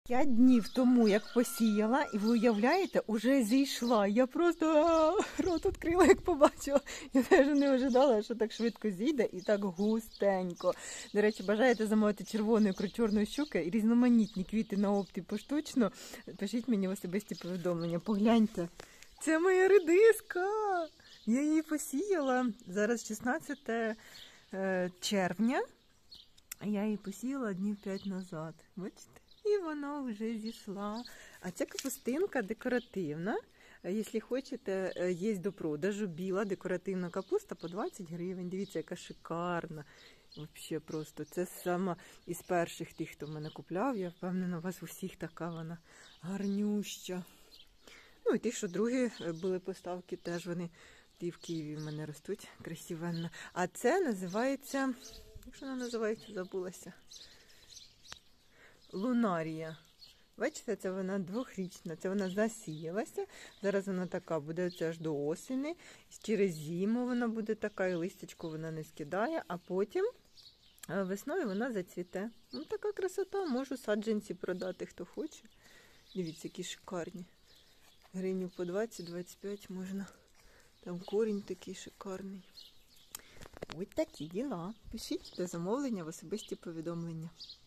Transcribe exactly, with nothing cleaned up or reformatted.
П'ять днів тому, як посіяла, і ви уявляєте, уже зійшла. Я просто а, рот відкрила, як побачила. Я навіть не ожидала, що так швидко зійде і так густенько. До речі, бажаєте замовити червоної кручорної щуки і різноманітні квіти на опті поштучно, пишіть мені в особисті повідомлення. Погляньте, це моя редиска. Я її посіяла. Зараз шістнадцяте червня. Я її посіяла днів п'ять назад. Бачите? І вона вже зійшла. А ця капустинка декоративна. Якщо хочете, є до продажу біла декоративна капуста по двадцять гривень. Дивіться, яка шикарна. Взагалі просто. Це сама із перших тих, хто мене купляв. Я впевнена, у вас у всіх така вона гарнюща. Ну і ті, що другі були поставки, теж вони ті в Києві в мене ростуть красивенно. А це називається, як ж вона називається, забулася. Лунарія. Бачите, це вона двохрічна, це вона засіялася. Зараз вона така буде оце аж до осені. Через зиму вона буде така, і листячку вона не скидає, а потім весною вона зацвіте. Ну, така красота, можу саджанці продати, хто хоче. Дивіться, які шикарні. Гривню по двадцять-двадцять п'ять можна. Там корінь такий шикарний. Ось такі діла. Пишіть до замовлення в особисті повідомлення.